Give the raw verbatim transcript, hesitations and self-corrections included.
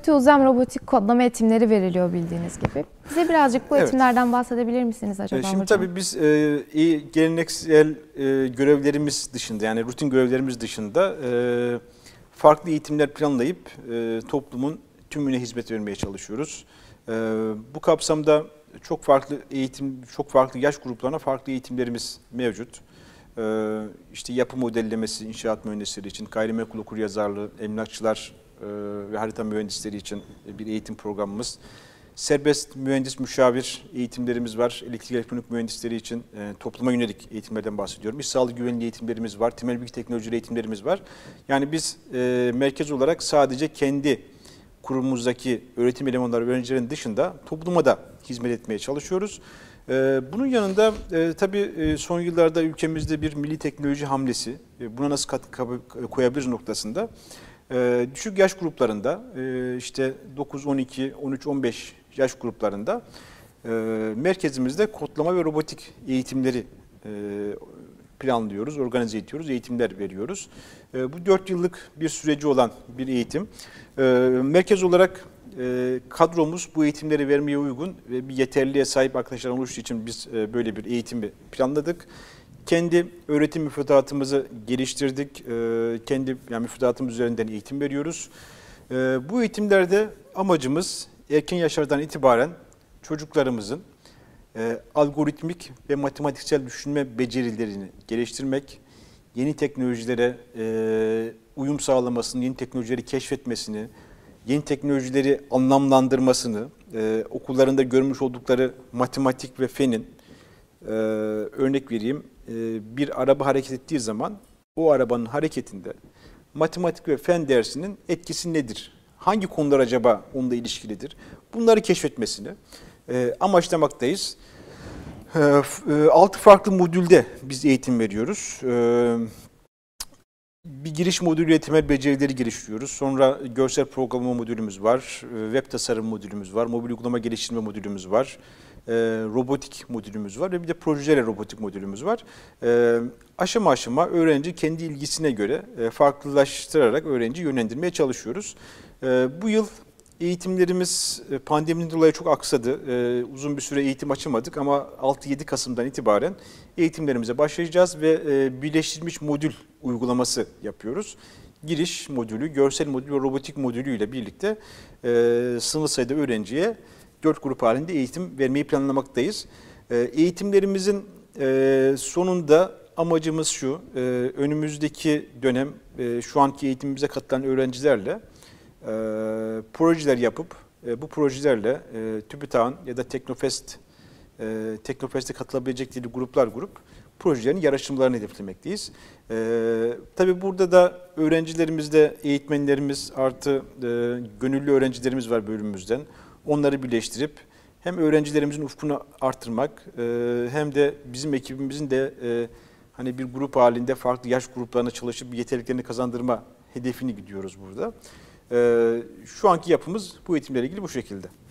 TÜZEM robotik kodlama eğitimleri veriliyor bildiğiniz gibi. Bize birazcık bu Evet. eğitimlerden bahsedebilir misiniz acaba Şimdi hocam? tabii biz e, geleneksel e, görevlerimiz dışında, yani rutin görevlerimiz dışında e, farklı eğitimler planlayıp e, toplumun tümüne hizmet vermeye çalışıyoruz. E, bu kapsamda çok farklı eğitim, çok farklı yaş gruplarına farklı eğitimlerimiz mevcut. E, işte yapı modellemesi, inşaat mühendisleri için, gayrimenkul okuryazarlığı, emlakçılar e, ve harita mühendisleri için bir eğitim programımız. Serbest mühendis müşavir eğitimlerimiz var. Elektrik elektronik mühendisleri için e, topluma yönelik eğitimlerden bahsediyorum. İş sağlığı güvenliği eğitimlerimiz var. Temel bilgi teknolojileri eğitimlerimiz var. Yani biz e, merkez olarak sadece kendi kurumumuzdaki öğretim elemanları, öğrencilerin dışında topluma da hizmet etmeye çalışıyoruz. E, bunun yanında e, tabii e, son yıllarda ülkemizde bir milli teknoloji hamlesi, e, buna nasıl katkı koyabiliriz noktasında. Ee, düşük yaş gruplarında e, işte dokuz, on iki, on üç, on beş yaş gruplarında e, merkezimizde kodlama ve robotik eğitimleri e, planlıyoruz, organize ediyoruz, eğitimler veriyoruz. E, bu dört yıllık bir süreci olan bir eğitim. E, merkez olarak e, kadromuz bu eğitimleri vermeye uygun ve bir yeterliliğe sahip arkadaşlar oluştuğu için biz e, böyle bir eğitimi planladık. Kendi öğretim müfredatımızı geliştirdik. Kendi yani müfredatımız üzerinden eğitim veriyoruz. Bu eğitimlerde amacımız erken yaşlardan itibaren çocuklarımızın algoritmik ve matematiksel düşünme becerilerini geliştirmek, yeni teknolojilere uyum sağlamasını, yeni teknolojileri keşfetmesini, yeni teknolojileri anlamlandırmasını, okullarında görmüş oldukları matematik ve fenin, örnek vereyim, bir araba hareket ettiği zaman o arabanın hareketinde matematik ve fen dersinin etkisi nedir? Hangi konular acaba onunla ilişkilidir? Bunları keşfetmesini amaçlamaktayız. Altı farklı modülde biz eğitim veriyoruz. Bir giriş modülüyle temel becerileri geliştiriyoruz. Sonra görsel programlama modülümüz var, web tasarım modülümüz var, mobil uygulama geliştirme modülümüz var, robotik modülümüz var ve bir de projelerle robotik modülümüz var. Aşama aşama öğrenci kendi ilgisine göre farklılaştırarak öğrenciyi yönlendirmeye çalışıyoruz. Bu yıl eğitimlerimiz pandemiden dolayı çok aksadı. Uzun bir süre eğitim açamadık ama altı yedi Kasım'dan itibaren eğitimlerimize başlayacağız ve birleştirilmiş modül uygulaması yapıyoruz. Giriş modülü, görsel modül ve robotik modülüyle birlikte sınırlı sayıda öğrenciye dört grup halinde eğitim vermeyi planlamaktayız. Eğitimlerimizin sonunda amacımız şu, önümüzdeki dönem şu anki eğitimimize katılan öğrencilerle projeler yapıp bu projelerle TÜBİTAK'ın ya da Teknofest, Teknofest'e katılabilecekleri gruplar grup projelerin yarışmalarını hedeflemekteyiz. Tabii burada da öğrencilerimizde eğitmenlerimiz artı gönüllü öğrencilerimiz var bölümümüzden. Onları birleştirip hem öğrencilerimizin ufkunu artırmak hem de bizim ekibimizin de hani bir grup halinde farklı yaş gruplarına çalışıp yeteneklerini kazandırma hedefini gidiyoruz burada. Şu anki yapımız bu eğitimlerle ilgili bu şekilde.